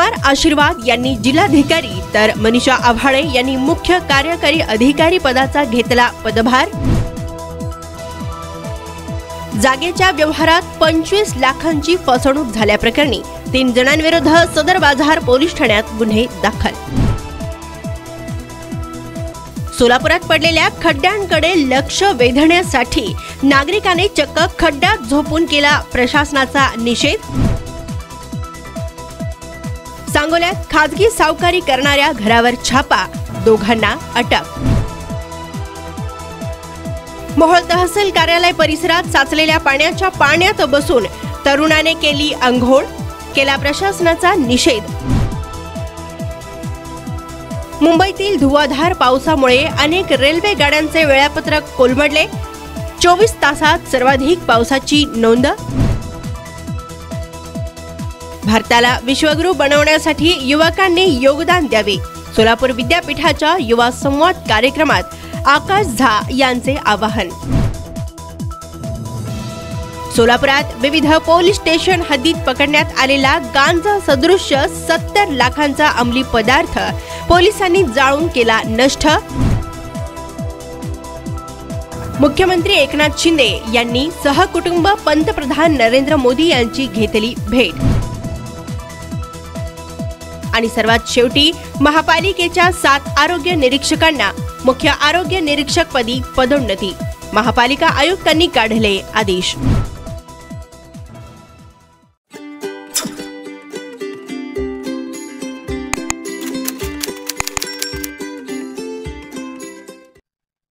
कुमार आशीर्वाद यांनी जिल्हाधिकारी तर मनीषा आव्हाळे यांनी मुख्य कार्यकारी अधिकारी पदाचा घेतला पदभार। जागेच्या व्यवहारात 25 लाखांची फसवणूक झाल्याप्रकरणी 3 जणांविरुद्ध सदर बाजार पोलीस ठाण्यात गुन्हे दाखल। सोलापुरात पडलेल्या खड्ड्यांकडे लक्ष वेधण्यासाठी नागरिकांनी चक्क खड्ड्यात झोपून केला प्रशासनाचा निषेध। सांगोल्यात खाजगी सावकारी करणाऱ्या घरावर छापा, 2घांना अटक। मोहोळ तहसील कार्यालय परिसरात साचलेल्या पाण्यात बसून तरुणाने केली अंघोळ, केला प्रशासनाचा निषेध। मुंबईतील धुवाधार पावसामुळे अनेक रेल्वे गाड्यांचे वेळापत्रक कोलमडले, 24 तासात सर्वाधिक पावसाची नोंद। भारताला विश्वगुरू बनवण्यासाठी युवकांनी योगदान द्यावे, सोलापूर विद्यापीठाच्या युवा संवाद कार्यक्रमात आकाश झा यांचे आवाहन। सोलापुरात विविध पोलीस स्टेशन हद्दीत पकडण्यात आलेला गांजा सदृश्य 70 लाखांचा अंमली पदार्थ पोलिसांनी जाळून केला नष्ट। मुख्यमंत्री एकनाथ शिंदे यांनी सहकुटुंब पंतप्रधान नरेंद्र मोदी यांची घेतली भेट। आणि सर्वात शेवटी महापालिकेच्या 7 आरोग्य निरीक्षकांना मुख्य आरोग्य निरीक्षकपदी पदोन्नती, महापालिका आयुक्तांनी काढले आदेश।